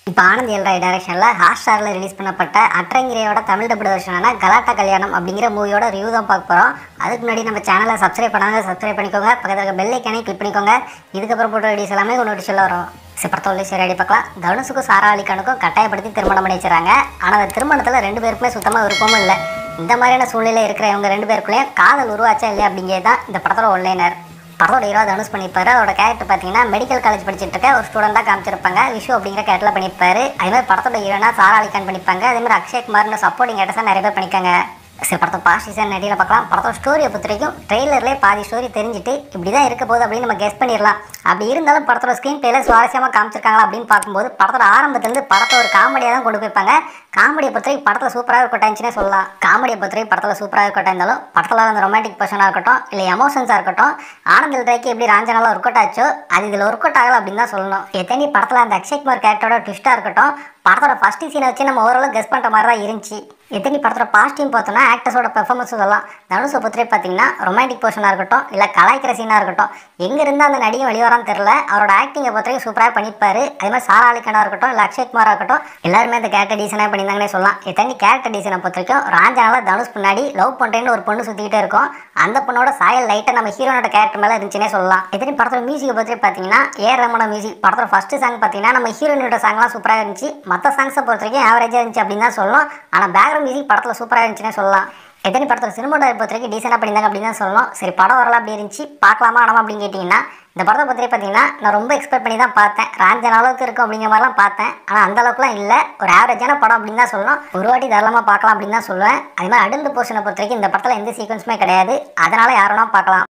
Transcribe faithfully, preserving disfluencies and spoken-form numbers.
இப்போ ஆனந்த் எல்ராய் டைரக்ஷனில் ஹாட்ஸ்டாரில் ரிலீஸ் பண்ணப்பட்ட அட்ரங்கிரியோட தமிழ் டப்டு வெர்ஷனான கலாட்டா கல்யாணம் அப்படிங்கிற மூவியோட ரிவ்யூ தான் பார்க்க போகிறோம். அதுக்கு முன்னாடி நம்ம சேனலை சப்ஸ்கிரைப் பண்ணாங்க சப்ஸ்கிரைப் பண்ணிக்கோங்க. பக்கத்தில் பெல் ஐக்கானே கிளிக் பண்ணிக்கோங்க. இதுக்கப்புறம் போட்ட வீடியோஸ் எல்லாமே ஒரு நோட்டிஷில் வரும். சிப்பரத்தோடு சரி அடி பார்க்கலாம். தனுஷுக்கும் சாரா அலிகானுக்கும் கட்டாயப்படுத்தி திருமணம் பண்ணி வச்சுறாங்க. ஆனால் அந்த திருமணத்தில் ரெண்டு பேருக்குமே சுத்தமாக விருப்பமும் இல்லை. இந்த மாதிரியான சூழ்நிலை இருக்கிற இவங்க ரெண்டு பேருக்குள்ளேயும் காதல் உருவாச்சா இல்லையா அப்படிங்கிறது தான் இந்த படத்தோட ஒன்லைனர். படத்தோட ஹீரோ தனுஷ் பண்ணியிருப்பாரு. அவரோட கேரக்டர் பார்த்தீங்கன்னா மெடிக்கல் காலேஜ் படிச்சுட்டு இருக்க ஒரு ஸ்டூடெண்டாக காமிச்சிருப்பாங்க. விஷு அப்படிங்கிற கேரக்டரில் பண்ணியிருப்பாரு. அதேமாதிரி படத்தோட ஹீரோனா சாரா அலிகான் பண்ணியிருப்பாங்க. அதேமாதிரி அக்ஷய் குமார்னு சப்போர்ட்டிங் கேரக்டர்ஸாக நிறைய பேர் பண்ணிக்காங்க. சரி, படத்தை பாஸ்ட் சீசன் நடிகை பார்க்கலாம். படத்தோட ஸ்டோரியை பொறுத்த வரைக்கும் ட்ரெய்லர்லேயே பாதி ஸ்டோரி தெரிஞ்சுட்டு இப்படி தான் இருக்க போகுது அப்படின்னு நம்ம கெஸ் பண்ணிடலாம். அப்படி இருந்தாலும் படத்தோட ஸ்க்ரீன் பிளேல சுவாரஸ்யமாக காமிச்சிருக்காங்களா அப்படின்னு பார்க்கும்போது படத்தோட ஆரம்பத்துலேருந்து படத்தை ஒரு காமெடியாக தான் கொண்டு போயிருப்பாங்க. காமெடியை பொறுத்த வரைக்கும் படத்தில் சூப்பராக இருக்கட்டாச்சுன்னே சொல்லலாம். காமெடியை பொறுத்த வரைக்கும் படத்தில் சூப்பராக இருக்கட்டா இருந்தாலும் படத்தில் அந்த ரொமான்டிக் பர்சனாக இருக்கட்டும் இல்லை எமோஷன்ஸாக இருக்கட்டும் ஆனந்த் எல்ராய்க்கு எப்படி ராஞ்சனாலாம் ஒர்க் அவுட் ஆச்சோ அது இதில் ஒர்க் அவுட் ஆகலை அப்படின்னு தான் சொல்லணும். எத்தனை படத்தில் அந்த அக்ஷய் குமார் கேரக்டரோட ட்விஸ்ட்டாக இருக்கட்டும் படத்தோட ஃபஸ்ட்டு சீனை வச்சு நம்ம ஓரளவு கெஸ் பண்ணுற மாதிரி தான் இருந்துச்சு. எத்தனை படத்தோட பாசிட்டிவ் பார்த்தோம்னா ஆக்டர்ஸோட பெர்ஃபார்மன்ஸ் சொல்லலாம். தனுஷை பொறுத்தவரை பார்த்தீங்கன்னா ரொமான்டிக் போர்ஷனாக இருக்கட்டும் இல்லை கலாய்க்கிற சீனாக இருக்கட்டும் எங்கேருந்து அந்த நடிகை வெளிவரான்னு தெரியல. அவரோட ஆக்டிங்கை பொறுத்தவரைக்கும் சூப்பராக பண்ணியிருப்பாரு. அதே மாதிரி சாரா அலிகானாக இருக்கட்டும் இல்லை அக்ஷய் குமாராக இருக்கட்டும் எல்லாருமே அந்த கேரக்டர் டீசனாக பண்ணியிருந்தாங்கன்னே சொல்லலாம். எத்தனை கேரக்டர் டீசனை பொறுத்த வரைக்கும் ராஞ்சனால தனுஷ் முன்னாடி லவ் பண்ணுறேன்னு ஒரு பொண்ணு சுற்றிக்கிட்டே இருக்கும். அந்த பொண்ணோட சாயல் லைட்டாக நம்ம ஹீரோனோட கேரக்டர் மேலே இருந்துச்சுன்னே சொல்லலாம். எத்தனை படத்தோட மியூசிக்கை பற்றி பார்த்தீங்கன்னா ஏ ரமண மியூசிக் படத்தோட ஃபஸ்ட்டு சாங் பார்த்தீங்கன்னா நம்ம ஹீரோனோட சாங்லாம் சூப்பராக இருந்துச்சு. மற்ற சாங்ஸை பொறுத்த வரைக்கும் ஆவரேஜாக இருந்துச்சு அப்படின்னு தான் சொல்லணும். ஆனால் பேக்ரவுண்ட் மியூசிக் படத்தில் சூப்பராக இருந்துச்சுன்னே சொல்லலாம். எத்தனை படத்தோட சினிமாட்டோகிராஃபி பொறுத்த வரைக்கும் டீசெண்டாக பண்ணியிருந்தாங்க அப்படின்னு தான் சொல்லணும். சரி, படம் வரலாம் அப்படி இருந்துச்சு பார்க்கலாமா ஆனமா அப்படின்னு கேட்டிங்கன்னா இந்த படத்தை பொறுத்தவரை பார்த்தீங்கன்னா நான் ரொம்ப எக்ஸ்பெக்ட் பண்ணி தான் பார்த்தேன். ராஞ்சன் அளவுக்கு இருக்கும் அப்படிங்கிற மாதிரிலாம் பார்த்தேன். ஆனால் அந்த அளவுக்குலாம் இல்லை. ஒரு ஆவரேஜான படம் அப்படின்னு தான் சொல்லணும். ஒரு வாட்டி தாராளமாக பார்க்கலாம் அப்படின்னு தான் சொல்லுவேன். அது மாதிரி அடுத்த போர்ஷனை பொறுத்த வரைக்கும் இந்த படத்தில் எந்த சீக்வன்ஸுமே கிடையாது. அதனால் யாரும் பார்க்கலாம்.